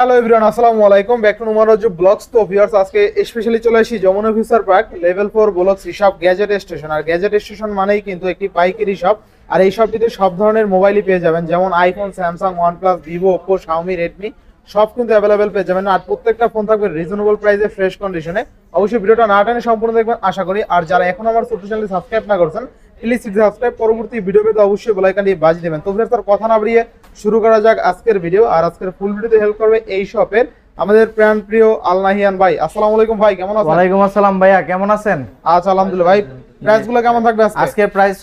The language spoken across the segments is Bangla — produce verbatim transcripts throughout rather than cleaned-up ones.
হ্যালো এভরিওয়ান, আসসালামু আলাইকুম। Back to Numars vlogs. তো ভিউয়ার্স, আজকে স্পেশালি চলে আসি Jamuna Future Park level four vlogs হিসাব গ্যাজেট স্টেশন। আর গ্যাজেট স্টেশন মানেই কিন্তু একটি পাইকারি শপ। আর এই শপটিতে সব ধরনের মোবাইলই পেয়ে যাবেন, যেমন iPhone, Samsung, OnePlus, Vivo, Oppo, Xiaomi, Redmi সব কিন্তু অ্যাভেলেবেল পেয়ে যাবেন। আর প্রত্যেকটা ফোন থাকবে রিজনেবল প্রাইসে, ফ্রেশ কন্ডিশনে। অবশ্যই ভিডিওটা না টেনে সম্পূর্ণ দেখবেন আশা করি। আর যারা এখন আমার ছোট্ট চ্যানেলটি সাবস্ক্রাইব না করছেন, প্লিজ সাবস্ক্রাইব, পরবর্তী ভিডিও পেতে অবশ্যই বেল আইকনটি বাজিয়ে দেবেন। তো ভিউয়ার্স, আর কথা না বাড়িয়ে শুরু করা যাক আজকের ভিডিও। আর আজকের ফুল ভিডিওতে হেল্প করবে এই শপের আমাদের প্রাণ প্রিয় আল নাহিয়ান ভাই। আসসালামু আলাইকুম ভাই, কেমন আছেন? ওয়ালাইকুম আসসালাম ভাইয়া, কেমন আছেন? আচ্ছা আলহামদুলিল্লাহ। ভাই প্রাইসগুলো কেমন থাকবে আজকে? আজকের প্রাইস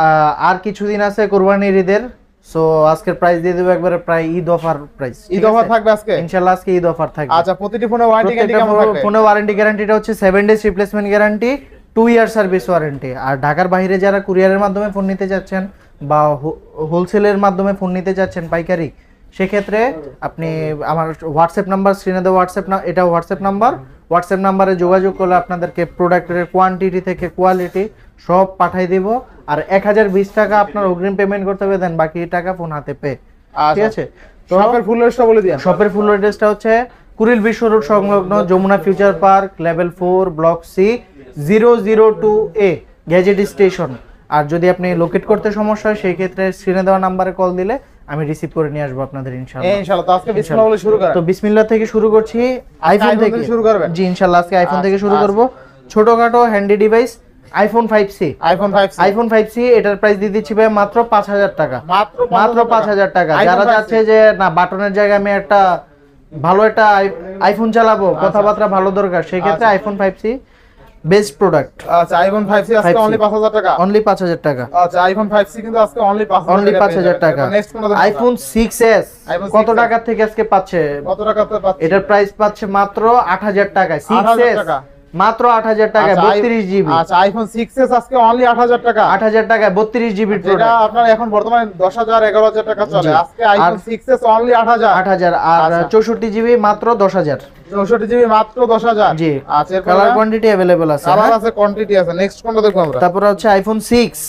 আর কিছুদিন আছে কোরবানির ঈদের, সো আজকের প্রাইস দিয়ে দেব একবারে প্রায় Eid offer price. Eid offer থাকবে আজকে ইনশাআল্লাহ, আজকে ঈদ অফার থাকবে। আচ্ছা, প্রতিটি ফোনে ওয়ারেন্টি গ্যারান্টি কেমন থাকবে? ফোনে ওয়ারেন্টি গ্যারান্টিটা হচ্ছে seven days replacement guarantee, two year service warranty. আর ঢাকার বাইরে যারা কুরিয়ারের মাধ্যমে ফোন নিতে যাচ্ছেন বা হোলসেলের মাধ্যমে ফোন নিতে যাচ্ছেন পাইকারি, সেক্ষেত্রে আপনি আমার হোয়াটসঅ্যাপ নাম্বার স্ক্রিনে দেওয়া হোয়াটসঅ্যাপ না এটা হোয়াটসঅ্যাপ নাম্বার হোয়াটসঅ্যাপ নাম্বারে যোগাযোগ করলে আপনাদেরকে প্রোডাক্টের কোয়ান্টিটি থেকে কোয়ালিটি সব পাঠিয়ে দিব। আর এক হাজার বিশ টাকা আপনার অগ্রিম পেমেন্ট করতে হবে, দেন বাকি টাকা ফোন হাতে পে। ঠিক আছে? তো শপের ফুল অ্যাড্রেসটা বলে দিন। শপের ফুল অ্যাড্রেসটা হচ্ছে কুড়িল বিশ্ব রোড সংলগ্ন Jamuna Future Park level four block C zero zero two A Gadget Station. আর যদি আপনি লোকেট করতে সমস্যা হয় সেই ক্ষেত্রে স্ক্রিনে দেওয়া নাম্বারে কল দিলে আমি রিসিভ করে নিয়ে আসবো আপনাদের ইনশাআল্লাহ। ইনশাআল্লাহ। তো আজকে বিসমিল্লাহ বলে শুরু করেন। তো বিসমিল্লাহ থেকে শুরু করছি, আইফোন থেকে শুরু করবেন? জি ইনশাআল্লাহ, আজকে আইফোন থেকে শুরু করব। ছোটখাটো handy device iPhone five C. IPhone five C iPhone five C এটার প্রাইস দিয়ে দিচ্ছি ভাই মাত্র পাঁচ হাজার টাকা। মাত্র মাত্র পাঁচ হাজার টাকা। যারা যাচ্ছে যে না বাটনের জায়গায় আমি একটা ভালো একটা আইফোন চালাবো, কথাবার্তা ভালো দরকার, সেই ক্ষেত্রে iPhone five C best product. আচ্ছা, আইফোন ফাইভ সি আজকে অনলি পাঁচ হাজার টাকা। অনলি পাঁচ হাজার টাকা। আচ্ছা, আইফোন ফাইভ সি কিন্তু আজকে অনলি পাঁচ হাজার অনলি পাঁচ হাজার টাকা। আইফোন সিক্স এস কত টাকা থেকে আজকে পাচ্ছে? কত টাকাতে পাচ্ছে? এটার প্রাইস পাচ্ছে মাত্র আট হাজার টাকায়। সিক্স এস মাত্র আট হাজার টাকায়, বত্রিশ জিবি। আচ্ছা, আইফোন সিক্স এস আজকে অনলি আট হাজার টাকা। আট হাজার টাকায় বত্রিশ জিবি প্রোডাক্ট। এটা আপনার এখন বর্তমানে দশ হাজার এগারো হাজার টাকা চলে। আজকে আইফোন সিক্স এস অনলি আট হাজার। আট হাজার। আর চৌষট্টি জিবি মাত্র দশ হাজার। চৌষট্টি জিবি মাত্র দশ হাজার। জি। আচ্ছা, কালার কোয়ান্টিটি अवेलेबल আছে। কালার আছে, কোয়ান্টিটি আছে। নেক্সট কোনটা দেখব আমরা? তারপর হচ্ছে আইফোন সিক্স।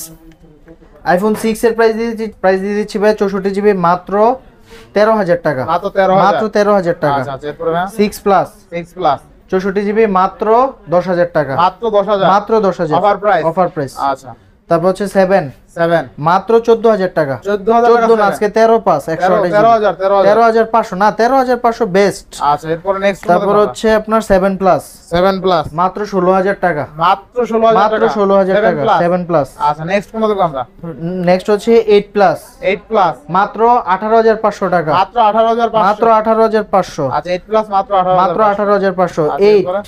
আইফোন সিক্স এর প্রাইস দিয়ে দিচ্ছি প্রাইস দিয়ে দিচ্ছি ভাই চৌষট্টি জিবি মাত্র তেরো হাজার টাকা। মাত্র তেরো হাজার। মাত্র তেরো হাজার টাকা। আচ্ছা, এরপরে সিক্স প্লাস। সিক্স প্লাস চৌষট্টি জিবি মাত্র দশ হাজার টাকা। মাত্র দশ হাজার। মাত্র দশ হাজার অফার প্রাইস। Offer price. আচ্ছা, তারপর হচ্ছে সেভেন। সেভেন মাত্র চোদ্দ হাজার টাকা। চোদ্দ হাজার চোদ্দ না, আজকে তেরো পাঁচ একশো আঠাশ। তেরো হাজার। তেরো হাজার পাঁচশো না, তেরো হাজার পাঁচশো বেস্ট। আচ্ছা, এরপরে নেক্সট। তারপর হচ্ছে আপনার সেভেন প্লাস। সেভেন প্লাস মাত্র ষোলো হাজার টাকা। মাত্র ষোলো হাজার মাত্র ষোলো হাজার টাকা। Seven plus. আচ্ছা, নেক্সট কোনটা দেখব আমরা? নেক্সট হচ্ছে এইট প্লাস। এইট প্লাস মাত্র আঠারো হাজার পাঁচশো টাকা। মাত্র আঠারো হাজার পাঁচশো। মাত্র আঠারো হাজার পাঁচশো। আচ্ছা, এইট প্লাস মাত্র আঠারো হাজার। মাত্র আঠারো হাজার পাঁচশো। আচ্ছা, এইট এরপরে?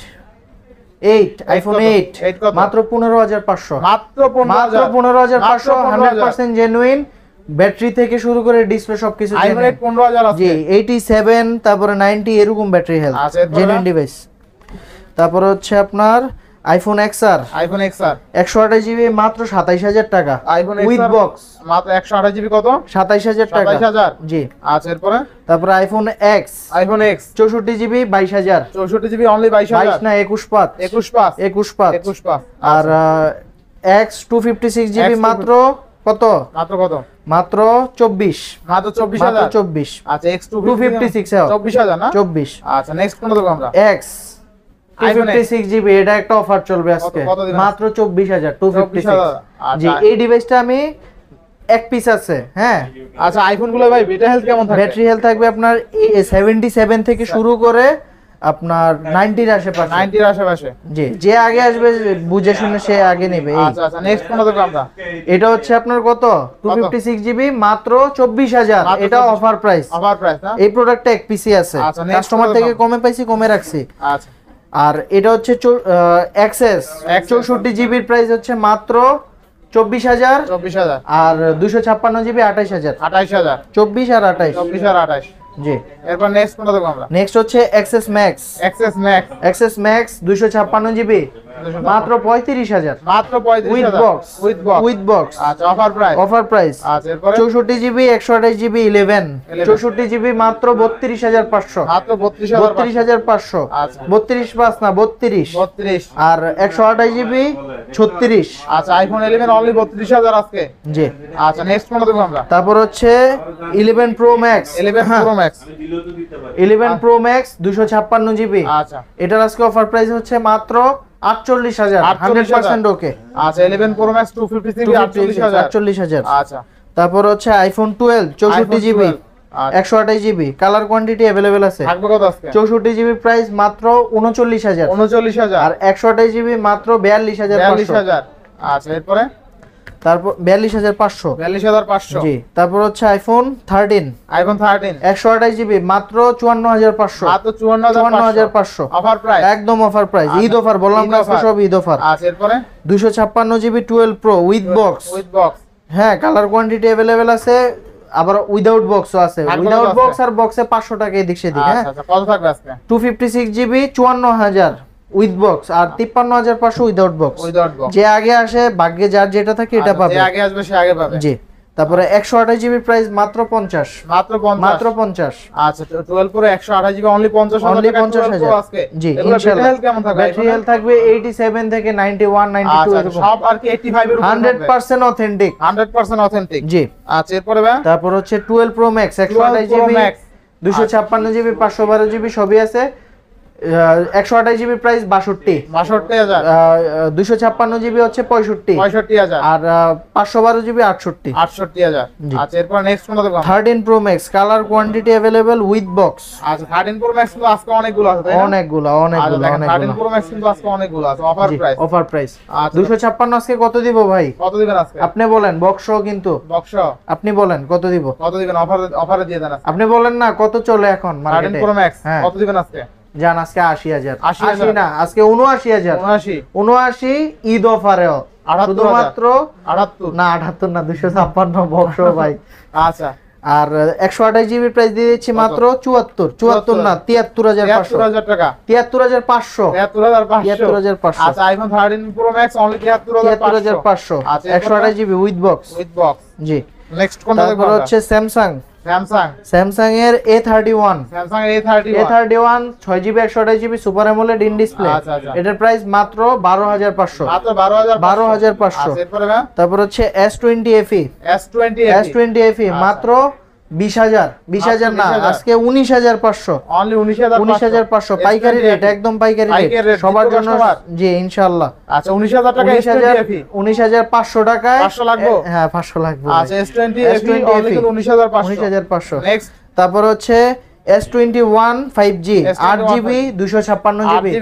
এইট আইফোন এইট এইট কত? মাত্র পনেরো হাজার পাঁচশো। মাত্র পনেরো মাত্র হাজার। পনেরো হাজার পাঁচশো। মাত্র হান্ড্রেড পার্সেন্ট জেনুইন, ব্যাটারি থেকে শুরু করে ডিসপ্লে সবকিছু আইফোন এইট পনেরো হাজার আছে। জি, এইটি সেভেন তারপরে নাইনটি এরকম ব্যাটারি হেলথ, আচ্ছা, এরপরে? Genuine device. তারপর হচ্ছে আপনার আইফোন এক্সআর। আইফোন এক্সআর একশো আঠাশ জিবি মাত্র সাতাইশ হাজার টাকা। আইফোন উইথ এক্সআর বক্স মাত্র একশো আঠাশ জিবি কত? সাতাইশ হাজার টাকা। সাতাইশ হাজার। জি। আচ্ছা, এরপরে? তারপর আইফোন এক্স। আইফোন এক্স চৌষট্টি জিবি বাইশ হাজার। চৌষট্টি জিবি অনলি বাইশ বাইশ হাজার। না, একুশ পাঁচ। একুশ পাঁচ। একুশ পাঁচ। একুশ পাঁচ। আর X two fifty six GB মাত্র কত? মাত্র কত? মাত্র চব্বিশ। মাত্র চব্বিশ মাত্র হাজার। চব্বিশ। আচ্ছা, X two two fifty six চব্বিশ হাজার না? চব্বিশ। আচ্ছা, নেক্সট কোনটা দেখব আমরা? X two fifty six GB, এটা একটা অফার চলবে আজকে কত দিবেন? মাত্র চব্বিশ হাজার। Two fifty six. জি, আচ্ছা, এই ডিভাইসটা আমি এক পিস আছে। হ্যাঁ। আচ্ছা, আইফোন গুলো ভাই ব্যাটারি হেলথ কেমন থাকে? ব্যাটারি হেলথ থাকবে আপনার সেভেন্টি সেভেন থেকে শুরু করে আপনার নাইনটির আশেপাশে। নাইনটির আশেপাশে। জি, যে আগে আসবে বুঝে শুনে সে আগে নেবে। আচ্ছা, আচ্ছা, নেক্সট কোনটা দেখব আমরা? এটা হচ্ছে আপনার কত? টু ফিফটি সিক্স জিবি মাত্র চব্বিশ হাজার। এটা অফার প্রাইস। অফার প্রাইস না? এই প্রোডাক্টটা এক পিসি আছে, আচ্ছা, next কাস্টমার কোনটা থেকে দেখব? কমে পাইছি, কমে রাখছি। আচ্ছা, আর এটা হচ্ছে এক্সএস চৌষট্টি জিবির প্রাইস হচ্ছে মাত্র চব্বিশ হাজার। চব্বিশ হাজার। আর দুশো ছাপ্পান্ন জিবি আঠাইশ হাজার। আঠাইশ হাজার। চব্বিশ আর আঠাইশ। চব্বিশ আর আঠাইশ। জি। এরপর নেক্সট কোনটা দেখব আমরা? নেক্সট হচ্ছে XS max. XS max. XS max দুশো ছাপ্পান্ন জিবি মাত্র পঁয়ত্রিশ হাজার। মাত্র পঁয়ত্রিশ উইথ হাজার। Box. With box. With box. আচ্ছা, অফার প্রাইস। Offer price. আচ্ছা, এরপর? চৌষট্টি জিবি একশো আঠাশ জিবি ইলেভেন। চৌষট্টি জিবি মাত্র বত্রিশ হাজার পাঁচশো। মাত্র বত্রিশ হাজার। বত্রিশ হাজার পাঁচশো। আচ্ছা, বত্রিশ পাঁচ না, বত্রিশ। বত্রিশ। আর একশো আঠাশ জিবি ছত্রিশ। আচ্ছা আইফোন ইলেভেন অনলি বত্রিশ হাজার আজকে। জি। আচ্ছা নেক্সট কোনটা দেখব আমরা? তারপর হচ্ছে eleven pro max. Eleven pro max. Eleven pro max দুইশো ছাপ্পান্ন জিবি। আচ্ছা এটার আজকে অফার প্রাইস হচ্ছে মাত্র আটচল্লিশ হাজার। Hundred percent okay. আচ্ছা eleven pro max two fifty GB আটচল্লিশ হাজার। আটচল্লিশ হাজার। আচ্ছা তারপর হচ্ছে আইফোন টুয়েলভ চৌষট্টি জিবি একশো আঠাশ জিবি কালার কোয়ান্টিটি অ্যাভেলেবেল আছে। থাকবে কত আজকে? চৌষট্টি জিবি প্রাইস মাত্র উনচল্লিশ হাজার। উনচল্লিশ হাজার। আর একশো আঠাশ জিবি মাত্র বিয়াল্লিশ হাজার। বিয়াল্লিশ হাজার। আচ্ছা এরপরে তারপর বিয়াল্লিশ হাজার পাঁচশো। বিয়াল্লিশ হাজার পাঁচশো। জি। তারপর হচ্ছে আইফোন থার্টিন। আইফোন থার্টিন একশো আঠাশ জিবি মাত্র চুয়ান্ন হাজার পাঁচশো। মাত্র চুয়ান্ন হাজার পাঁচশো। Offer price. একদম অফার প্রাইস, ঈদ অফার বললাম না আজকে সব ঈদ অফার। আচ্ছা এরপরে দুইশো ছাপ্পান্ন GB twelve pro with box. With box. হ্যাঁ কালার কোয়ান্টিটি অ্যাভেলেবেল আছে, আবার উইদাউট বক্সও আছে। উইদাউট বক্স আর বক্সে পাঁচশো টাকা এদিক সেদিক। হ্যাঁ আচ্ছা কত থাকবে আজকে? টু ফিফটি সিক্স জিবি চুয়ান্ন হাজার উইথ বক্স আর তিপ্পান্ন হাজার পাঁচশো উইদাউট বক্স। Without box. যে আগে আসে ভাগ্যে যার যেটা থাকে এটা পাবে। যে আগে আসবে সে আগে পাবে। জি। তারপরে একশো আঠাশ জিবি প্রাইস মাত্র পঞ্চাশ। মাত্র পঞ্চাশ। মাত্র পঞ্চাশ। আচ্ছা টুয়েলভ প্রো একশো আঠাশ জিবি অনলি পঞ্চাশ হাজার। অনলি পঞ্চাশ হাজার আজকে। জি এগুলো ইনশাআল্লাহ। ব্যাটারি কেমন থাকবে? ব্যাটারি হেলথ থাকবে এইটি সেভেন থেকে নাইনটি ওয়ান নাইনটি টু এরকম। সব আর কি এইটি ফাইভ এর উপর hundred percent authentic. Hundred percent authentic. জি। আচ্ছা এরপরে ভাই তারপর হচ্ছে টুয়েলভ প্রো ম্যাক্স একশো আঠাশ জিবি দুইশো ছাপ্পান্ন জিবি পাঁচশো বারো জিবি সবই আছে। একশো আঠাশ জিবি প্রাইস বাষট্টি। বাষট্টি হাজার। দুইশো ছাপ্পান্ন জিবি হচ্ছে পঁয়ষট্টি। পঁয়ষট্টি হাজার। আর পাঁচশো বারো জিবি আটষট্টি। আটষট্টি হাজার। আচ্ছা এরপর নেক্সট কোনটা দেখব? Thirteen pro max colour quantity available with box. আচ্ছা থার্টিন প্রো ম্যাক্স কিন্তু আজকে অনেকগুলো আছে তাই না? অনেকগুলো অনেকগুলো অনেকগুলো। থার্টিন প্রো ম্যাক্স কিন্তু আজকে অনেকগুলো আছে অফার প্রাইস। Offer price. আচ্ছা দুইশো ছাপ্পান্ন আজকে কত দিব ভাই? কত দিবেন আজকে? আপনি বলেন বক্স কিন্তু। বক্স আপনি বলেন কত দিব? কত দিবেন? অফার অফারে দিয়ে দেন আজকে। আপনি বলেন না কত চলে এখন থার্টিন মার্কেটে? প্রো ম্যাক্স হ্যাঁ কত দিবেন আজকে? জান আজকে আশি হাজার। আশি আশি না আজকে উনআশি হাজার। উনআশি। উনআশি ঈদ অফারেও শুধুমাত্র আটাত্তর। না আটাত্তর না দুইশো ছাপ্পান্ন বক্স ভাই। আচ্ছা আর একশো আঠাশ জিবি প্রাইস দিয়ে দিচ্ছি মাত্র চুয়াত্তর। চুয়াত্তর না তিয়াত্তর হাজার পাঁচশো। তিয়াত্তর হাজার টাকা। তিয়াত্তর হাজার পাঁচশো। তিয়াত্তর হাজার পাঁচশো। তিয়াত্তর হাজার পাঁচশো। আচ্ছা iPhone thirteen pro max only তিয়াত্তর হাজার পাঁচশো। আচ্ছা একশো আঠাশ GB with box. With box. জি। নেক্সট কোনটা দেখব? তারপর হচ্ছে স্যামসাং। স্যামসাং। স্যামসাং এর A thirty one. Samsung A thirty A thirty one ছয় জিবি একশো আঠাশ GB super AMOLED in display. আচ্ছা আচ্ছা। এটার প্রাইস মাত্র বারো হাজার পাঁচশো। মাত্র বারো হাজার। বারো হাজার পাঁচশো। আচ্ছা এরপরে ভাই তারপর হচ্ছে S twenty FE. S twenty S twenty FE মাত্র বিশ হাজার। বিশ হাজার না আজকে উনিশ হাজার পাঁচশো। অনলি উনিশ হাজার। উনিশ হাজার পাঁচশো পাইকারি রেট, একদম পাইকারি রেট সবার জন্য। জি ইনশাআল্লাহ। আচ্ছা উনিশ হাজার টাকা এস টোয়েন্টি এফই। উনিশ হাজার পাঁচশো টাকায়। পাঁচশো লাগবে? হ্যাঁ পাঁচশো লাগবে। আচ্ছা এস টোয়েন্টি এফই অনলি উনিশ হাজার পাঁচশো। উনিশ হাজার পাঁচশো। নেক্সট তারপর হচ্ছে S twenty one five G আট জিবি দুইশো ছাপ্পান্ন জিবি।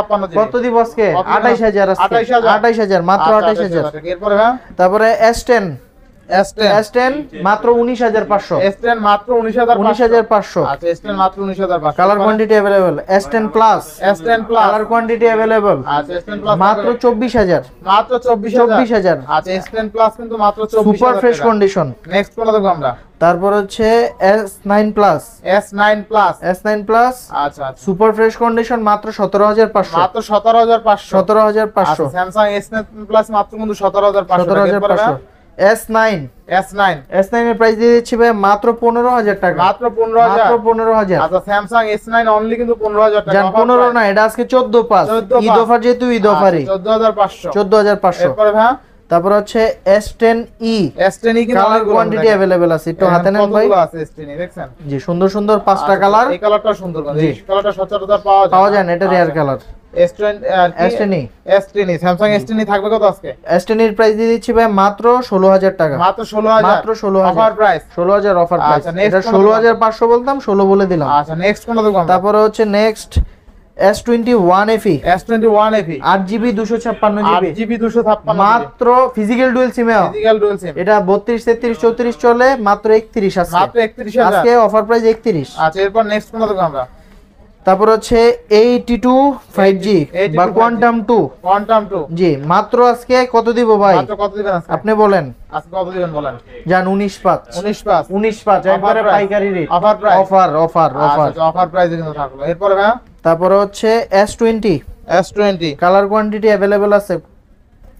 কত দিব আজকে? আঠাইশ হাজার। আঠাইশ হাজার মাত্র আঠাইশ হাজার। এরপরে ভাই তারপরে S ten. S ten. S ten মাত্র উনিশ হাজার পাঁচশো। এস টেন মাত্র উনিশ হাজার। উনিশ হাজার পাঁচশো। আচ্ছা এস টেন মাত্র উনিশ হাজার পাঁচশো। Colour quantity available. S ten plus. S ten plus colour quantity available. আচ্ছা এস টেন প্লাস মাত্র চব্বিশ হাজার। মাত্র চব্বিশ হাজার। আচ্ছা এস টেন প্লাস কিন্তু মাত্র চব্বিশ হাজার। Super fresh condition. নেক্সট কোনটা দেখব আমরা? তারপর হচ্ছে S nine plus. S nine plus. S nine plus আচ্ছা আচ্ছা সুপার ফ্রেশ কন্ডিশন মাত্র সতেরো হাজার পাঁচশো। মাত্র সতেরো হাজার পাঁচশো। সতেরো হাজার পাঁচশো। স্যামসাং এস নাইন প্লাস মাত্র কিন্তু সতেরো হাজার পাঁচশো। সতেরো হাজার পাঁচশো। S nine. S nine. S nine এর প্রাইস দিয়ে দিচ্ছি ভাই মাত্র পনেরো হাজার টাকা। মাত্র পনেরো হাজার। মাত্র পনেরো হাজার। আচ্ছা স্যামসাং এস নাইন অনলি কিন্তু পনেরো হাজার টাকা। জান পনেরো না এটা আজকে চোদ্দ পাঁচ। ঈদ অফার যেহেতু ঈদ অফারই। চোদ্দ হাজার পাঁচশো। চোদ্দ হাজার পাঁচশো। এরপরে ভাই তারপর হচ্ছে S ten E. S ten E কিন্তু কালার কোয়ান্টিটি अवेलेबल আছে, একটু হাতে নেন ভাই। কতগুলো আছে এস টেন ই দেখছেন? জি সুন্দর সুন্দর পাঁচটা কালার। এই কালারটা সুন্দর কালার। এই কালারটা সচরাচর পাওয়া যায়। পাওয়া যায় না, এটা rare colour. S ten S ten E. S ten E Samsung S ten E থাকবে কত আজকে? এস টেন এর প্রাইস দিয়ে দিচ্ছি ভাই মাত্র ষোলো হাজার টাকা। মাত্র ষোলো হাজার। মাত্র ষোলো হাজার অফার প্রাইস। ষোলো হাজার অফার প্রাইস। আচ্ছা নেক্সট এটা ষোলো হাজার পাঁচশো বলতাম, ষোলো বলে দিলাম। আচ্ছা নেক্সট কোনটা দেখব আমরা? তারপরে হচ্ছে next S twenty one FE. S twenty one FE আট জিবি দুইশো ছাপ্পান্ন জিবি। আট জিবি দুইশো ছাপ্পান্ন মাত্র ফিজিক্যাল ডুয়াল সিমে। Physical dual SIM. এটা বত্রিশ তেত্রিশ চৌত্রিশ চলে, মাত্র একত্রিশ আজকে। মাত্র একত্রিশ হাজার। আজকে অফার প্রাইস একত্রিশ। আচ্ছা এরপর নেক্সট কোনটা দেখব আমরা? তারপর হচ্ছে এইটি টু ফাইভ জি বা Quantum two. Quantum two G মাত্র আজকে কত দিব ভাই? মাত্র কত দিবেন আজকে? আপনি বলেন আজকে কত দিবেন বলেন? জান উনিশ পাঁচ। উনিশ পাঁচ। উনিশ পাঁচ একবারে পাইকারি rate. Offer price. Offer offer offer. আচ্ছা অফার প্রাইসে কিন্তু থাকলো। এরপর ভাই তারপর হচ্ছে S twenty. S twenty colour quantity available আছে।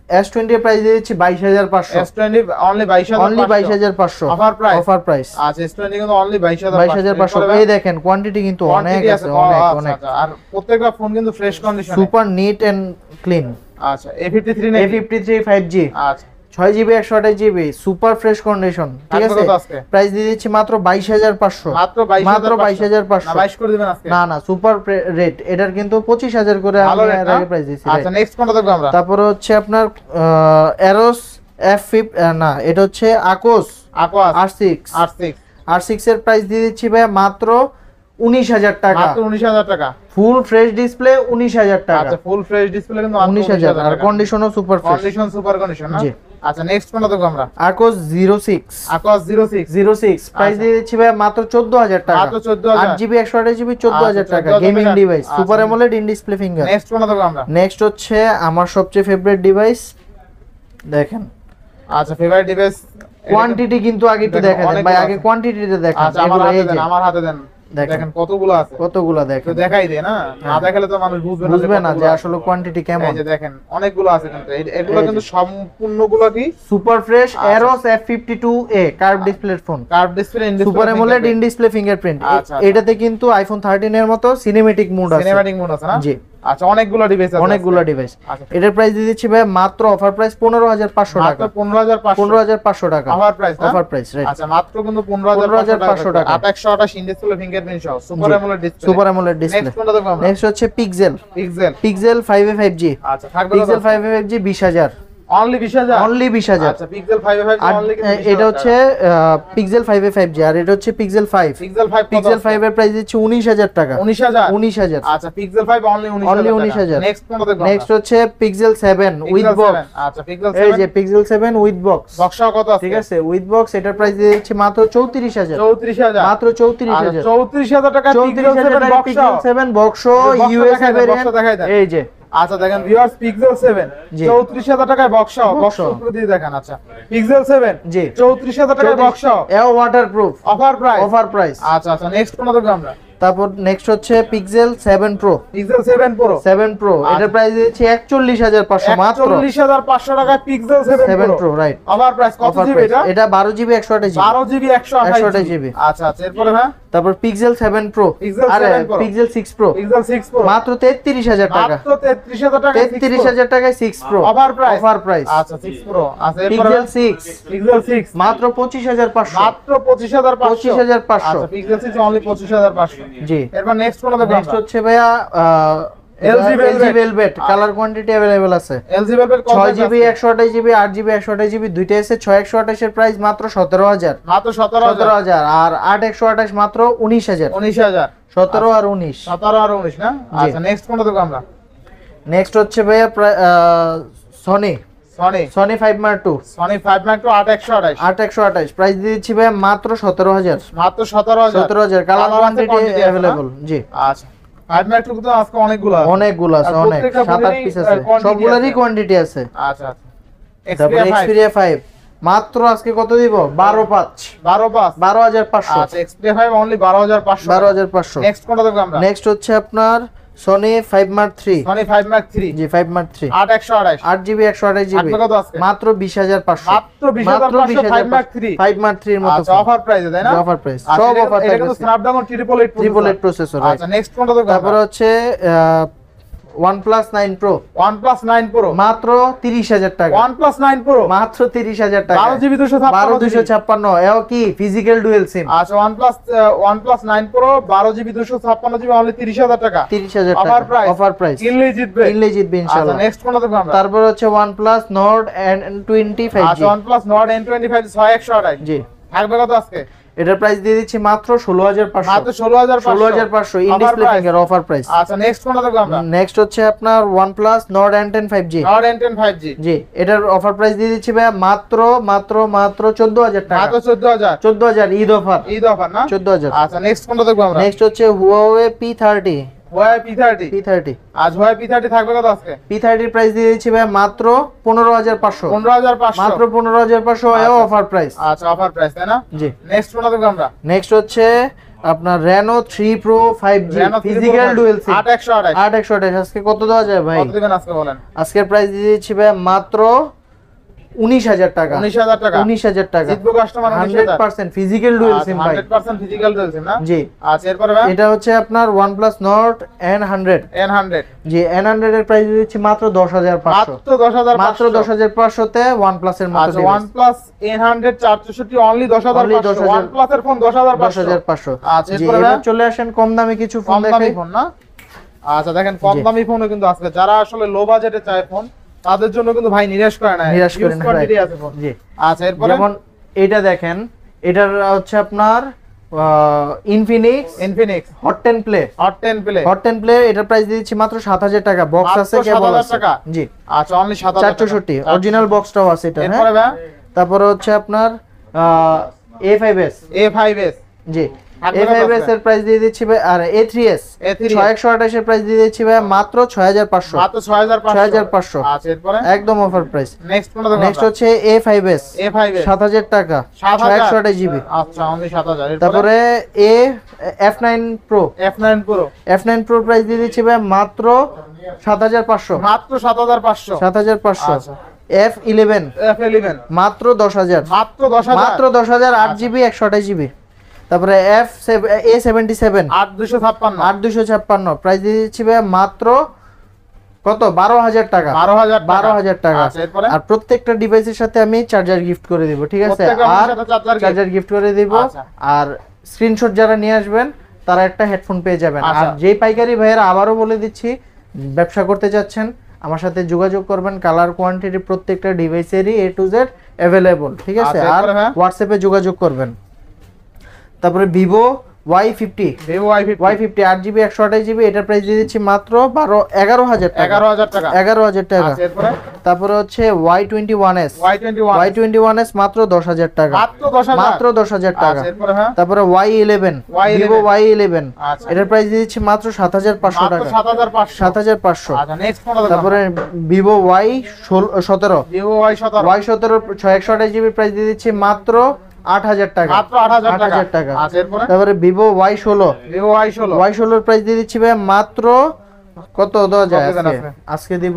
এস টোয়েন্টি এর প্রাইস দিয়ে দিচ্ছি বাইশ হাজার পাঁচশো। এস টোয়েন্টি অনলি বাইশ হাজার অনলি বাইশ হাজার পাঁচশো অফার প্রাইস। Offer price. আচ্ছা এস টোয়েন্টি কিন্তু অনলি বাইশ হাজার বাইশ হাজার পাঁচশো। এই দেখেন কোয়ান্টিটি কিন্তু অনেক আছে, অনেক অনেক। আর প্রত্যেকটা ফোন কিন্তু ফ্রেশ কন্ডিশনে, সুপার নিট এন্ড ক্লিন। আচ্ছা A fifty three A fifty three five G, আচ্ছা ছয় জিবি একশো আঠাশ জিবি, সুপার ফ্রেশ কন্ডিশন, ঠিক আছে। প্রাইস দিয়ে দিচ্ছি মাত্র বাইশ হাজার পাঁচশো। মাত্র বাইশ মাত্র বাইশ হাজার পাঁচশো। বাইশ করে দিবেন আজকে? না না, সুপার রেট, এটার কিন্তু পঁচিশ হাজার করে আমি এর আগে প্রাইস দিয়েছি। আচ্ছা নেক্সট কোনটা দেখব আমরা? তারপর হচ্ছে আপনার এরোস এফ ফিফটি, না এটা হচ্ছে Aquos Aquos R six. R six R six এর প্রাইস দিয়ে দিচ্ছি ভাই মাত্র উনিশ হাজার টাকা। মাত্র উনিশ হাজার টাকা। ফুল ফ্রেশ ডিসপ্লে উনিশ হাজার টাকা। আচ্ছা ফুল ফ্রেশ ডিসপ্লে কিন্তু উনিশ হাজার, আর কন্ডিশনও super fresh. Condition super condition না? জি। আচ্ছা নেক্সট কোনটা দেখব আমরা? Aquos zero six. Aquos zero six. Zero six price দিয়ে দিচ্ছি ভাই মাত্র চোদ্দ হাজার টাকা। মাত্র চোদ্দ হাজার। আট জিবি একশো আঠাশ জিবি চোদ্দ হাজার আচ্ছা, টাকা। চোদ্দ হাজার গেমিং টাকা। ডিভাইস, আচ্ছা। Super AMOLED in display finger. Next কোনটা দেখব আমরা? নেক্সট হচ্ছে আমার সবচেয়ে ফেভারিট ডিভাইস, দেখেন। আচ্ছা ফেভারিট ডিভাইস কোয়ান্টিটি কিন্তু আগে একটু দেখেন, দেখা দেন ভাই, অনেকগুলো আগে আছে। কোয়ান্টিটিটা দেখেন। আচ্ছা আমার এগুলো হাতে এই দেন, যে আমার হাতে দেন। দেখেন। দেখেন কতগুলো আছে, কতগুলো তো দেখেন। দেখাই দে না, না দেখালে তো মানুষ বুঝবে না, বুঝবে না যে কতগুলো আসলে কোয়ান্টিটি কেমন। এই যে দেখেন অনেকগুলো আছে কিন্তু এই- এগুলো এই যে। কিন্তু সম্পূর্ণগুলো কি সুপার ফ্রেশ আচ্ছা। এরোস F fifty two A curve display phone, curve display in super AMOLED in display fingerprint. আচ্ছা, আচ্ছা। এটাতে কিন্তু আইফোন থার্টিন এর মতো সিনেমেটিক মোড আছে। সিনেম্যাটিক মোড আছে না? জি। আচ্ছা অনেকগুলো ডিভাইস আছে, অনেকগুলো ডিভাইস। আচ্ছা এটার প্রাইস দিয়ে দিচ্ছি ভাই মাত্র অফার প্রাইস পনেরো হাজার পাঁচশো মাত্র টাকা। পনেরো হাজার পাঁচশো। পনেরো হাজার পাঁচশো টাকা অফার প্রাইস না? Offer price, right. আচ্ছা মাত্র কিন্তু পনেরো হাজার পাঁচশো টাকা। আট একশো আঠাশ ইন ডিসপ্লে ফিঙ্গারপ্রিন্ট সহ super AMOLED display. Super AMOLED display. Next কোনটা দেখব আমরা? নেক্সট হচ্ছে Pixel. Pixel. Pixel five A five G. আচ্ছা থাকবে Pixel five A five G বিশ হাজার। অনলি বিশ হাজার। অনলি বিশ হাজার। আচ্ছা পিক্সেল ফাইভ এ ফাইভ আর অনলি কিন্তু এটা হচ্ছে Pixel five A five G, আর এটা হচ্ছে Pixel five. Pixel five. Pixel five এর প্রাইস দিচ্ছে উনিশ হাজার টাকা। উনিশ হাজার। উনিশ হাজার। আচ্ছা পিক্সেল ফাইভ অনলি উনিশ হাজার। অনলি উনিশ হাজার। নেক্সট কোনটা দেখব? নেক্সট হচ্ছে পিক্সেল সেভেন উইথ বক্স। আচ্ছা পিক্সেল এই সেভেন যে পিক্সেল সেভেন উইথ বক্স। বক্সটা কত আছে? ঠিক আছে, উইথ বক্স এটার প্রাইস দিয়ে দিচ্ছি মাত্র চৌত্রিশ হাজার। চৌত্রিশ হাজার। মাত্র চৌত্রিশ হাজার। চৌত্রিশ হাজার টাকা চৌত্রিশ হাজার টাকা পিক্সেল সেভেন বক্স বক্সটা ইউএসএ দেখাই দেন, বক্সটা দেখাই ভেরিয়েন্ট। দেন। এই যে আচ্ছা দেখেন ভিউয়ার্স পিক্সেল সেভেন জি। চৌত্রিশ হাজার টাকায় বক্স সহ, বক্স বক্স সহ। উপরে দিয়ে দেখেন। আচ্ছা পিক্সেল সেভেন জি। চৌত্রিশ হাজার টাকায় বক্স সহ, এও waterproof, offer price. Offer price. আচ্ছা আচ্ছা নেক্সট কোনটা দেখব আমরা? তারপর নেক্সট হচ্ছে Pixel seven pro. Pixel seven pro. Seven pro এটার প্রাইস দিচ্ছি একচল্লিশ হাজার পাঁচশো মাত্র। একচল্লিশ হাজার পাঁচশো টাকায় Pixel seven seven pro, pro right. Offer price কত অফার জিবি প্রাইস এটা? এটা বারো জিবি একশো আঠাশ জিবি। বারো জিবি একশো একশো আঠাশ আঠাশ জিবি। জিবি। আচ্ছা আচ্ছা এরপরে হ্যাঁ তারপর পিক্সেল সেভেন প্রো, Pixel আরে seven Pro। Pixel six pro Pixel six pro মাত্র তেত্রিশ হাজার টাকা। মাত্র তেত্রিশ হাজার টাকা তেত্রিশ হাজার টাকায় six pro offer price. Offer price. আচ্ছা সিক্স প্রো। আচ্ছা এরপরে পিক্সেল সিক্স পিক্সেল সিক্স মাত্র পঁচিশ হাজার পাঁচশো। মাত্র পঁচিশ হাজার পাঁচশো। পঁচিশ হাজার পাঁচশো। আচ্ছা পিক্সেল সিক্স অনলি পঁচিশ হাজার পাঁচশো। জি। এরপর নেক্সট কোনটা দেখব নেক্সট আমরা? হচ্ছে ভাইয়া LG LG Velvet। Velvet, colour quantity available আছে। এলজি ভেলভেট কত ছয় আছে? জিবি একশো আঠাশ জিবি আট জিবি একশো আঠাশ জিবি দুইটা আছে। ছয় একশো আঠাশ এর প্রাইস মাত্র সতেরো হাজার। মাত্র সতেরো সতেরো হাজার। হাজার। আর আট একশো আঠাশ মাত্র উনিশ হাজার। উনিশ হাজার। সতেরো আর উনিশ। সতেরো আর উনিশ না? আচ্ছা নেক্সট কোনটা দেখব আমরা? নেক্সট হচ্ছে ভাইয়া Sony. Sony. Sony five mark two Sony five mark two আট একশো আঠাশ। আট একশো আঠাশ প্রাইস দিয়ে দিচ্ছি ভাইয়া মাত্র সতেরো হাজার। মাত্র সতেরো হাজার। সতেরো হাজার। কালার Colour আছে, কোয়ান্টিটি quantity আছে না? অ্যাভেলেবল। জি। আচ্ছা ফাইভ মার্ক টু তো আজকে অনেকগুলো আছে। অনেকগুলো আছে, আর অনেক প্রত্যেকটা সাত আট ফোনেরই, পিস আহ, আছে, quantity সবগুলোরই আছে। কোয়ান্টিটি আছে। আচ্ছা আচ্ছা তারপর Xperia ফাইভ এক্সপেরিয়া ফাইভ মাত্র আজকে কত দিব? বারো পাঁচ বারো পাঁচ। বারো হাজার পাঁচশো। আচ্ছা Xperia ফাইভ অনলি বারো হাজার পাঁচশো। বারো হাজার পাঁচশো। নেক্সট কোনটা দেখব আমরা? নেক্সট হচ্ছে আপনার Sony five mark three. Sony five mark three জি ফাইভ মার্ক থ্রি আট একশো আঠাশ। আট জিবি একশো আঠাশ জিবি আপনার কত আজকে? মাত্র বিশ হাজার পাঁচশো। মাত্র বিশ হাজার পাঁচশো five mark three. Five mark three এর মতো আচ্ছা অফার প্রাইসে তাই না? অফার প্রাইস আচ্ছা, সব এটা- অফার এটা কিন্তু থাকবে। Snapdragon triple eight triple eight processor. আচ্ছা নেক্সট কোনটা দেখব? তারপর হচ্ছে OnePlus nine pro OnePlus nine pro মাত্র তিরিশ হাজার টাকা। OnePlus নাইন প্রো মাত্র তিরিশ হাজার টাকা। বারো জিবি দুশো বারো দুশো ছাপ্পান্ন। এও কি ফিজিক্যাল ডুয়েল সিম। আচ্ছা OnePlus OnePlus নাইন প্রো বারো জিবি দুশো ছাপ্পান্ন জিবি অনলি তিরিশ হাজার টাকা। তিরিশ হাজার অফার টাকা প্রাইস। Offer price. কিনলেই জিতবে। কিনলে জিতবে আচ্ছা ইনশাআল্লাহ। নেক্সট কোনটা দেখব আমরা? তারপর হচ্ছে OnePlus Nord N twenty five G. আচ্ছা OnePlus Nord N twenty five ছয় একশো আঠাশ। জি। থাকবে কত আজকে? এটার প্রাইস দিয়ে দিচ্ছি মাত্র ষোলো হাজার পাঁচশো। মাত্র ষোলো হাজার ষোলো হাজার পাঁচশো in Offer display price। Finger offer price. আচ্ছা নেক্সট কোনটা দেখব আমরা? নেক্সট হচ্ছে আপনার OnePlus Nord N ten five G. Nord N ten five G জি এটার অফার প্রাইস দিয়ে দিচ্ছি ভাই মাত্র মাত্র মাত্র চোদ্দ হাজার টাকা। মাত্র চোদ্দ হাজার। চোদ্দ হাজার ঈদ অফার। ঈদ অফার না? চোদ্দ হাজার। আচ্ছা নেক্সট কোনটা দেখব আমরা? নেক্সট হচ্ছে Huawei P thirty. Huawei P thirty. P thirty আজ Huawei পি থার্টি থাকবে কত আজকে? পি থার্টির প্রাইস দিয়ে দিচ্ছি ভাই মাত্র পনেরো হাজার পাঁচশো। পনেরো হাজার পাঁচশো। মাত্র পনেরো হাজার পাঁচশো এও অফার প্রাইস। আচ্ছা অফার প্রাইস তাই না? জি। নেক্সট কোনটা দেখব আমরা? নেক্সট হচ্ছে আপনার Reno three Pro five G Reno three Pro physical dual SIM আট একশো আঠাশ আট একশো আঠাশ আজকে কত দেওয়া যায় ভাই? কত দিবেন আজকে বলেন? আজকের প্রাইস দিয়ে দিচ্ছি ভাই মাত্র উনিশ হাজার টাকা। উনিশ হাজার টাকা উনিশ হাজার টাকা জিতবো কাস্টমার উনিশ হাজার hundred percent physical dual SIM ভাই। Hundred percent physical dual SIM না? জি। আচ্ছা এরপরে ভাই এটা হচ্ছে আপনার OnePlus Nord N hundred N hundred G N hundred এর প্রাইস দিচ্ছি মাত্র দশ হাজার পাঁচশো। মাত্র দশ হাজার মাত্র দশ হাজার পাঁচশো তে OnePlus এর মতো আচ্ছা OnePlus এন হান্ড্রেড চার চৌষট্টি অনলি দশ হাজার Only পাঁচশো দশ হাজার OnePlus এর ফোন দশ হাজার দশ হাজার পাঁচশো। আচ্ছা জি এরপরে এবার ভাই চলে আসেন কম দামি কিছু ফোন কম দামি দেখাই। ফোন না? আচ্ছা দেখেন কম জি। দামি ফোনও কিন্তু আজকে যারা আসলে লো বাজেটে চায় ফোন তাদের জন্য কিন্তু ভাই নিরাশ করে না, নিরাশ করে Huge না, quantity right. আছে ফোন। জি আচ্ছা এরপরে যেমন এটা দেখেন, এটার হচ্ছে আপনার Infinix Infinix hot ten play hot ten play hot ten play এটার প্রাইস দিচ্ছি মাত্র সাত হাজার টাকা। বক্স মাত্র আছে কেবল সাত হাজার আছে। টাকা? জি আচ্ছা অনলি সাত হাজার চার চৌষট্টি অরিজিনাল বক্সটাও আছে এটা। হ্যাঁ এরপরে ভাই তারপরে হচ্ছে আপনার A five S A five S G থাকবে এ কত ফাইভ এস আছে? এর প্রাইস দিয়ে দিচ্ছি ভাই, আর A three S A three ছয় একশো আঠাশ এর প্রাইস দিয়ে দিচ্ছি ভাই মাত্র ছয় হাজার পাঁচশো। মাত্র ছয় হাজার পাঁচশো ছয় হাজার পাঁচশো আচ্ছা এরপরে একদম অফার প্রাইস। নেক্সট কোনটা দেখব? নেক্সট হচ্ছে A five S A five S সাত হাজার টাকা সাত ছয় হাজার একশো আঠাশ জিবি। আচ্ছা অনলি সাত হাজার। তারপরে A F nine pro F nine pro F nine pro price দিয়ে দিচ্ছি ভাই মাত্র সাত হাজার পাঁচশো। মাত্র সাত হাজার পাঁচশো সাত হাজার পাঁচশো। আচ্ছা এফ ইলেভেন এফ ইলেভেন মাত্র দশ হাজার। মাত্র দশ হাজার মাত্র দশ হাজার আট জিবি একশো আঠাশ জিবি। তারপরে এফ এ সেভেন্টি সেভেন আট দুশো ছাপ্পান্ন আট দুশো ছাপ্পান্ন প্রাইস দিয়ে দিচ্ছি ভাই মাত্র কত বারো হাজার টাকা। বারো হাজার বারো হাজার টাকা। আচ্ছা এরপরে আর প্রত্যেকটা ডিভাইসের সাথে আমি চার্জার গিফট করে দিব, ঠিক আছে? প্রত্যেকটা আর ফোনের সাথে charger gift। চার্জার গিফট করে দিব। আচ্ছা। আর স্ক্রিনশট যারা নিয়ে আসবেন তারা একটা হেডফোন পেয়ে যাবেন। আর আচ্ছা। যেই পাইকারি ভাইয়েরা আবারও বলে দিচ্ছি ব্যবসা করতে যাচ্ছেন আমার সাথে যোগাযোগ করবেন। কালার কোয়ান্টিটি প্রত্যেকটা ডিভাইসেরই এ টু জেড অ্যাভেলেবল, ঠিক আছে? আচ্ছা, আর এরপরে ভাই? হোয়াটসঅ্যাপে যোগাযোগ করবেন। তারপরে Vivo Y fifty Vivo Y fifty Y fifty আট জিবি একশো আঠাশ জিবি এটার প্রাইস দিয়ে দিচ্ছি মাত্র বারো এগারো হাজার টাকা। এগারো হাজার টাকা এগারো হাজার টাকা। আচ্ছা এরপরে তারপরে হচ্ছে Y twenty one S Y twenty one Y twenty one S মাত্র দশ হাজার টাকা। মাত্র দশ হাজার মাত্র দশ হাজার টাকা। আচ্ছা এরপরে হ্যাঁ তারপরে Y eleven Y Vivo eleven Y eleven আচ্ছা এটার প্রাইস দিয়ে দিচ্ছি মাত্র সাত হাজার পাঁচশো মাত্র টাকা। সাত হাজার পাঁচশো সাত হাজার পাঁচশো। আচ্ছা নেক্সট কোনটা দেখব? তারপরে ভিভো ওয়াই সতেরো ভিভো ওয়াই সতেরো ওয়াই সতেরো ছয় একশো আঠাশ জিবি প্রাইস দিয়ে দিচ্ছি মাত্র আট হাজার টাকা। মাত্র আট হাজার আট হাজার টাকা। আচ্ছা এরপরে তারপরে ভিভো ওয়াই ষোলো ভিভো ওয়াই ষোলো ওয়াই ষোলোর প্রাইস দিয়ে দিচ্ছি ভাই মাত্র কত দেওয়া যায় কত দেন আজকে? আপনি? আজকে দিব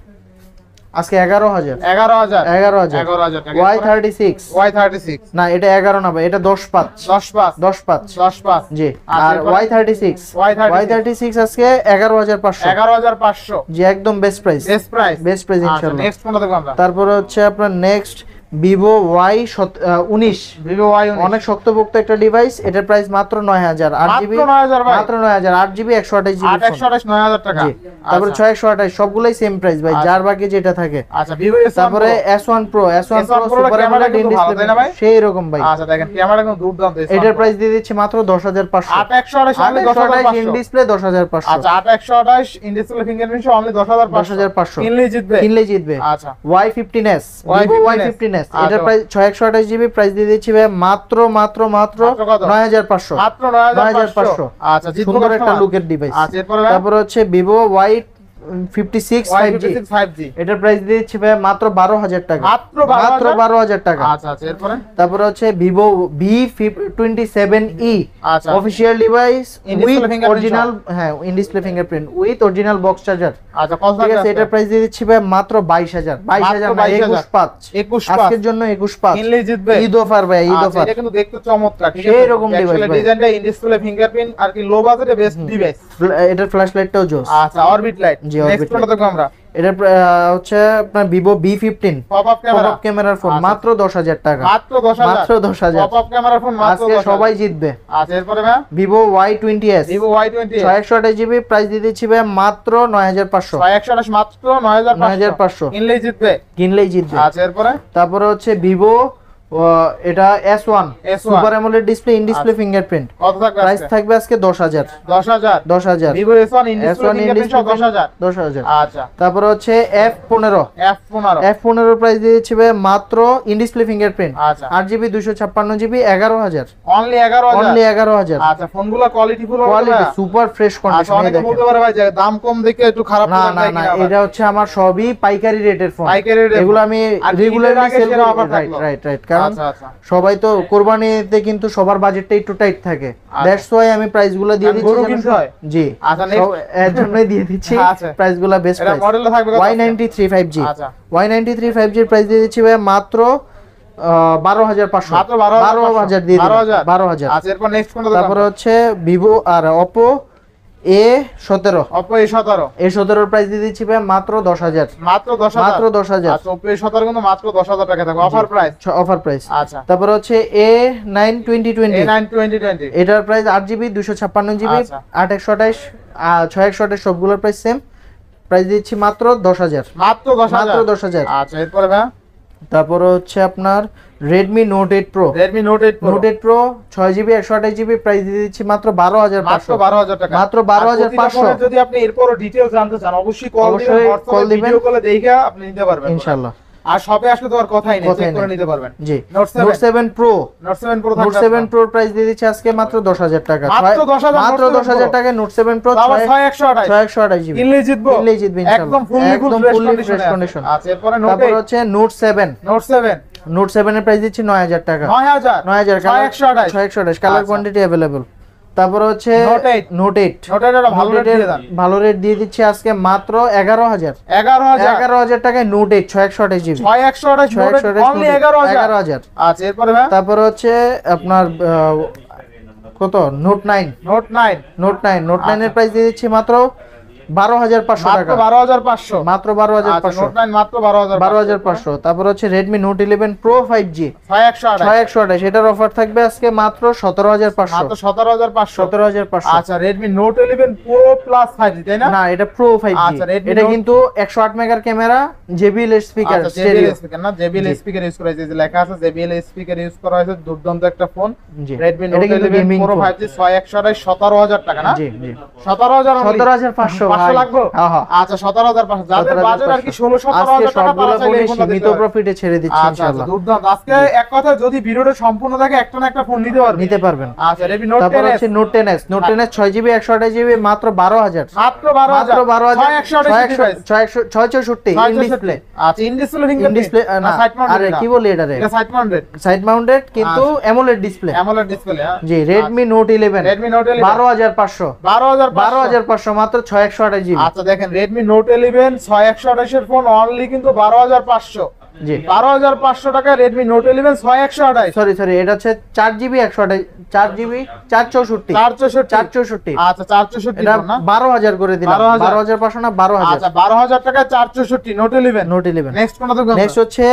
আজকে এগারো হাজার। এগারো হাজার এগারো হাজার। এগারো হাজার টাকা Y thirty six Y thirty six না এটা এগারো না ভাই, এটা দশ পাঁচ দশ পাঁচ দশ পাঁচ দশ পাঁচ জি। আচ্ছা, আর এরপরে? Y thirty six Y thirty Y thirty six আজকে এগারো হাজার পাঁচশো। এগারো হাজার পাঁচশো জি একদম best price best price best price আচ্ছা ইনশাআল্লাহ। নেক্সট কোনটা দেখব আমরা? তারপরে হচ্ছে আপনার নেক্সট ভিভো ওয়াই উনিশ ভিভো ওয়াই অনেক শক্তপোক্ত একটা ডিভাইস, এটার প্রাইস মাত্র নয় হাজার আট জিবি। মাত্র নয় হাজার ভাই মাত্র নয় হাজার আট জিবি একশো আঠাশ জিবি আট একশো আঠাশ নয় হাজার টাকা জি। তারপরে আচ্ছা। ছয় একশো আঠাশ সবগুলাই সেম প্রাইস ভাই, আচ্ছা। যার বাকি যেটা থাকে। আচ্ছা ভিভো এস তারপরে S one pro S one S one pro Pro super camera AMOLED in কিন্তু ভালো, তাই না ভাই? ডিসপ্লে সেই রকম ভাই। আচ্ছা দেখেন ক্যামেরা কিন্তু দুর্দান্ত এস ওয়ান এটার Pro। প্রাইস দিয়ে দিচ্ছি মাত্র দশ হাজার পাঁচশো। আট একশো আঠাশ অনলি দশ হাজার ইন পাঁচশো ডিসপ্লে দশ হাজার পাঁচশো। আচ্ছা আট একশো আঠাশ ইন ডিসপ্লে ফিঙ্গারপ্রিন্ট অনলি দশ হাজার দশ হাজার পাঁচশো কিনলেই জিতবে কিনলেই জিতবে। আচ্ছা Y fifteen S Y Vivo Y fifteen S fifteen S আচ্ছা। এটার প্রাইস ছয় একশো আঠাশ জিবি প্রাইস দিয়ে দিচ্ছি ভাই মাত্র মাত্র মাত্র মাত্র কত? নয় হাজার পাঁচশো। মাত্র নয় নয় হাজার হাজার পাঁচশো পাঁচশো। আচ্ছা জিতবো সুন্দর একটা কাস্টমার। লুকের ডিভাইস। আচ্ছা এরপরে ভাই তারপরে হচ্ছে Vivo Y fifty six Y five G fifty six five G এটার প্রাইস দিয়ে দিচ্ছি ভাই মাত্র বারো হাজার টাকা। মাত্র বারো মাত্র হাজার? বারো হাজার টাকা। আচ্ছা আচ্ছা এরপরে তারপরে হচ্ছে Vivo V twenty seven E আচ্ছা official device In display with fingerprint original হ্যাঁ in display fingerprint with original box charger, আচ্ছা কত ঠিক টাকা আছে? এটার প্রাইস দিয়ে দিচ্ছি ভাই মাত্র বাইশ হাজার। বাইশ হাজার না বাইশ হাজার। একুশ পাঁচ একুশ পাঁচ আজকের জন্য একুশ পাঁচ কিনলেই জিতবে ঈদ অফার ভাই ঈদ আচ্ছা, অফার। এটা কিন্তু দেখতে চমৎকার ঠিক সেই আছে রকম device ভাই। ডিজাইনটা ইন ডিসপ্লে ফিঙ্গারপ্রিন্ট আর কি লো বাজেটে বেস্ট ডিভাইস এটার ফ্ল্যাশ লাইটটাও জোস। আচ্ছা অরবিট লাইট জি, নেক্সট Orbit কোনটা দেখব আমরা? এটার প্রা- হচ্ছে আপনার Vivo B fifteen pop up camera pop ক্যামেরার ফোন আচ্ছা। মাত্র দশ হাজার টাকা। মাত্র দশ হাজার মাত্র দশ হাজার। পপ আপ ক্যামেরার ফোন মাত্র আজকে দশ হাজার সবাই জিতবে। আচ্ছা এরপরে ভাই Vivo Y twenty S Vivo Y twenty ছয় একশো আঠাশ জিবি প্রাইস দিয়ে দিচ্ছি ভাই মাত্র নয় হাজার পাঁচশো। ছয় একশো আঠাশ মাত্র নয় হাজার নয় হাজার পাঁচশো কিনলেই জিতবে কিনলেই জিতবে। আচ্ছা এরপরে তারপরে হচ্ছে ভিভো এটা S one S one super AMOLED display in display fingerprint কত থাকবে প্রাইস আজকে? থাকবে আজকে দশ হাজার। দশ হাজার দশ হাজার Vivo S one in S display one in fingerprint display দশ হাজার দশ হাজার। আচ্ছা তারপরে হচ্ছে এফ পনেরো এফ পনেরো এফ পনেরো প্রাইস দিয়ে দিচ্ছি ভাই মাত্র ইন ডিসপ্লে ফিঙ্গারপ্রিন্ট আচ্ছা আট জিবি দুশো ছাপ্পান্ন জিবি এগারো হাজার। অনলি এগারো হাজার অনলি এগারো হাজার। আচ্ছা ফোনগুলো quality full quality super fresh আচ্ছা কন্ডিশন অনেকে দেখেন। বলতে পারে ভাই যে দাম কম দেখে একটু খারাপ না প্রোডাক্ট না দেয় না কিনা আবার। এটা হচ্ছে আমার সবই পাইকারি রেটের ফোন। পাইকারি rate এর এগুলো ফোন। আমি আর রেগুলারলি ঈদের আগে সেল সেরা করি। offer রাইট থাকলো। রাইট রাইট কারণ কারণ আচ্ছা আচ্ছা সবাই তো কোরবানিতে কিন্তু সবার বাজেটটা একটু টাইট থাকে, দ্যাটস ওয়াই আমি প্রাইসগুলো দিয়ে দিচ্ছি। গরু কিনতে হয়? জি, আচ্ছা সব এর জন্যই দিয়ে দিচ্ছি আচ্ছা। প্রাইসগুলো বেস্ট এটা প্রাইস। মডেলটা থাকবে কত? Y ninety three five G, আচ্ছা Y ninety three five G এর প্রাইস দিয়ে দিচ্ছি ভাই মাত্র বারো হাজার পাঁচশো, মাত্র বারো হাজার দিয়ে বারো দিলাম, হাজার বারো হাজার। আচ্ছা এরপর নেক্সট কোনটা? তারপরে হচ্ছে ভিভো আর Oppo এ সতেরো, Oppo এ সতেরো, এ সতেরোর প্রাইস দিয়ে দিচ্ছি ভাই মাত্র দশ হাজার, মাত্র দশ হাজার, মাত্র দশ হাজার। আচ্ছা Oppo এ সতেরো কিন্তু মাত্র দশ হাজার টাকা থাকবে অফার প্রাইস, অফার প্রাইস। আচ্ছা তারপরে হচ্ছে A nine twenty A twenty, nine twenty twenty, এটার প্রাইস আট জিবি দুশো ছাপ্পান্ন জিবি, আচ্ছা। আট একশো আঠাইশ, ছয় একশো আঠাইশ সবগুলোর প্রাইস সেম, প্রাইস দিচ্ছি মাত্র দশ হাজার, মাত্র দশ হাজার, মাত্র দশ হাজার। আচ্ছা এরপরে ভাই তারপরে হচ্ছে আপনার Redmi note eight pro, Redmi Note eight Pro, note eight pro ছয় জিবি একশো আঠাইশ জিবি, প্রাইস দিয়ে দিচ্ছি মাত্র বারো হাজার মাত্র পাঁচশো, বারো হাজার টাকা, মাত্র বারো হাজার পাঁচশো। যদি আপনি এরপরও ডিটেইলস জানতে চান অবশ্যই কল দিবেন, অবশ্যই WhatsApp call এ দিবেন। ভিডিও কলে দেখে আপনি নিতে পারবেন ইনশাআল্লাহ। আর শপে আসলে তো আর কথাই নেই, কথাই চেক করে নেই। নিতে পারবেন। জি, Note seven, note seven pro, Note seven Pro note থাকবে সেভেন প্রোর প্রাইস দিয়ে দিচ্ছি আজকে মাত্র দশ হাজার টাকা, মাত্র ছয়- দশ হাজার, মাত্র Note seven দশ হাজার Pro। টাকায় নোট সেভেন প্রো তাও আবার ছয় একশো আঠাশ, ছয় একশো আঠাশ জিবি, কিনলেই জিতবো, কিনলেই জিতবে ইনশাআল্লাহ, একদম ফুললি একদম full fully fresh fresh condition. Condition. আচ্ছা এরপরে Note তারপর eight, হচ্ছে note seven, Note seven note seven এর প্রাইস দিচ্ছি নয় হাজার টাকা, নয় হাজার, নয় হাজার, ছয় একশো আঠাশ, ছয় একশো আঠাশ, কালার আচ্ছা। Quantity available. তারপর হচ্ছে Note eight, note eight, Note eight এর ভালো রেট দিয়ে দেন, ভালো রেট দিয়ে দিচ্ছি আজকে মাত্র এগারো হাজার, এগারো হাজার, এগারো হাজার টাকায় নোট এইট ছয় একশো আঠাশ জিবি, ছয় একশো আঠাশ, ছয় একশো আঠাশ, অনলি এগারো হাজার, এগারো হাজার। আচ্ছা এরপরে ভাই তারপর হচ্ছে আপনার আহ, কত note nine, note nine, note nine, note nine এর প্রাইস দিয়ে দিচ্ছি মাত্র বারো হাজার পাঁচশো মাত্র টাকা, বারো হাজার পাঁচশো, মাত্র বারো হাজার আচ্ছা পাঁচশো, নোট নাইন মাত্র বারো হাজার, বারো হাজার পাঁচশো। তারপর হচ্ছে Redmi note eleven pro five G ছয় একশো আঠাশ, ছয় একশো আঠাশ, এটার অফার থাকবে আজকে মাত্র সতেরো হাজার পাঁচশো, মাত্র সতেরো হাজার পাঁচশো, সতেরো হাজার পাঁচশো। আচ্ছা Redmi Note eleven Pro Plus five G তাই না? না, এটা প্রো ফাইভ জি, আচ্ছা, Redmi এটা Note- কিন্তু একশো আট মেগার ক্যামেরা, জেবিএল স্পিকার, আচ্ছা জেবিএল স্পিকার না, জেবিএল স্পিকার ইউজ করা হয়েছে, যে লেখা আছে জেবিএল স্পিকার ইউজ করা হয়েছে, দুর্দান্ত একটা ফোন Redmi এটা Note কিন্তু eleven gaming Pro five G ছয় একশো আঠাশ, সতেরো হাজার টাকা না? জি জি, সতেরো হাজার only? সতেরো হাজার পাঁচশো পাঁচশো লাগবে? হ্যাঁ হ্যাঁ, আচ্ছা সতেরো হাজার পাঁচশো, যাদের সতেরো হাজার বাজেট আর কি পাঁচশো। ষোলো সতেরো আজকে হাজার টাকা সবগুলো তারা চাইলে এই ফোনই ফোনটা সীমিত দিতে পারে। প্রফিটে ছেড়ে দিচ্ছি আচ্ছা আচ্ছা ইনশাআল্লাহ, দুর্দান্ত, আজকে এক কথা যদি ভিডিওটা সম্পূর্ণ থাকে একটা না একটা ফোন নিতে পারবে, নিতে পারবেন। আচ্ছা Redmi Note তারপর টেন এস হচ্ছে note ten S, note ten S ছয় জিবি একশো আঠাশ জিবি মাত্র বারো হাজার, মাত্র বারো হাজার, মাত্র বারো হাজার, ছয় একশো আঠাশ device, ছয় চৌষট্টি ইন ডিসপ্লে, আচ্ছা ইন ডিসপ্লে ইন ডিসপ্লে না, সাইড মাউন্টেড, আরে কি বলি এটা রে, এটা সাইড মাউন্টেড, সাইড মাউন্টেড কিন্তু অ্যামোলেড ডিসপ্লে, অ্যামোলেড ডিসপ্লে, হ্যাঁ জি Redmi note eleven Redmi Note eleven বারো হাজার পাঁচশো, বারো হাজার বারো হাজার পাঁচশো মাত্র ছয় একশো আঠাশ জিবি, আচ্ছা দেখেন Redmi Note ইলেভেন ছয় একশো আঠাশ এর ফোন অনলি কিন্তু বারো হাজার পাঁচশো, জি বারো হাজার পাঁচশো টাকা Redmi Note ইলেভেন ছয় একশো আঠাশ, সরি সরি, এটা হচ্ছে চার জিবি একশো আঠাশ, চার জিবি চার চৌষট্টি, চার চৌষট্টি, চার চৌষট্টি, আচ্ছা চার চৌষট্টি এটা না, বারো হাজার করে দিলাম, বারো হাজার। বারো হাজার পাঁচশো না বারো হাজার, আচ্ছা বারো হাজার টাকা চার চৌষট্টি Note eleven, note eleven. Next কোনটা দেখব? নেক্সট হচ্ছে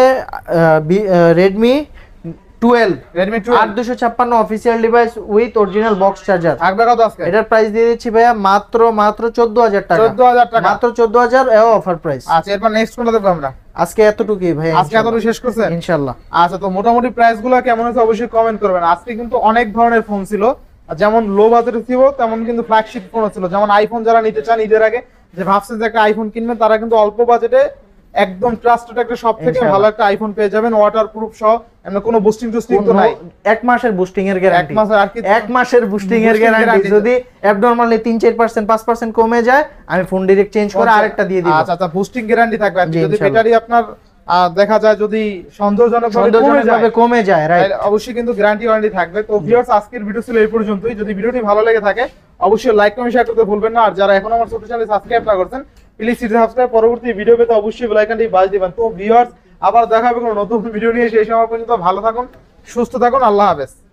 রেডমি টুয়েলভ Redmi আট টুয়েলভ দুশো ছাপ্পান্ন official device with original box charger, থাকবে কত আজকে? এটার প্রাইস দিয়ে দিচ্ছি ভাইয়া মাত্র মাত্র চোদ্দ হাজার টাকা, চোদ্দ হাজার টাকা, মাত্র চোদ্দ হাজার অফার প্রাইস। আচ্ছা এরপর নেক্সট কোনটা দেখব আমরা? আজকে এতটুকুই ভাই, আজকে এতটুকু শেষ করছেন ইনশাআল্লাহ। আচ্ছা তো মোটামুটি প্রাইস গুলো কেমন আছে অবশ্যই কমেন্ট করবেন। আজকে কিন্তু অনেক ধরনের ফোন ছিল, যেমন লো বাজেটের ছিল তেমন কিন্তু ফ্ল্যাগশিপ ফোন ছিল, যেমন আইফোন যারা নিতে চান ঈদের আগে, যে ভাবছেন যে একটা আইফোন কিনবেন, তারা কিন্তু অল্প বাজেটে একদম ট্রাস্টেড একটা সব থেকে ইনশাআল্লাহ। ভালো একটা আইফোন পেয়ে যাবেন, ওয়াটারপ্রুফ সহ, এমন কোনো বুস্টিং টুস্টিং তো নাই, এক মাসের বুস্টিং এর এক গ্যারান্টি, মাসের আর কি এক মাসের বুস্টিং এর boosting গ্যারান্টি, guarantee। যদি অ্যাবনরমালি তিন চার পার্সেন্ট পাঁচ পার্সেন্ট কমে যায় আমি ফোন ডাইরেক্ট চেঞ্জ করে আরেকটা দিয়ে দিব। আচ্ছা আচ্ছা বুস্টিং গ্যারান্টি থাকবে আর কি। জি, যদি ইনশাআল্লাহ। ব্যাটারি আপনার আহ, দেখা যায় যদি সন্দেহজনক সন্দেহজনকভাবে কমে যায়, রাইট, তাহলে অবশ্যই কিন্তু গ্যারান্টি ওয়ারেন্টি থাকবে। তো ভিউয়ার্স আজকের ভিডিও ছিল এই পর্যন্তই। যদি ভিডিওটি ভালো লেগে থাকে অবশ্যই লাইক কমেন্ট শেয়ার করতে ভুলবেন না। আর যারা এখন আমার ছোট চ্যানেল সাবস্ক্রাইব না করছেন প্লিজ সাবস্ক্রাইব, পরবর্তী ভিডিও পেতে অবশ্যই বেল আইকনটি বাজ দিবেন। তো ভিউয়ার্স আবার দেখা হবে কোনো নতুন ভিডিও নিয়ে, সেই সময় পর্যন্ত ভালো থাকুন, সুস্থ থাকুন, আল্লাহ হাফেজ।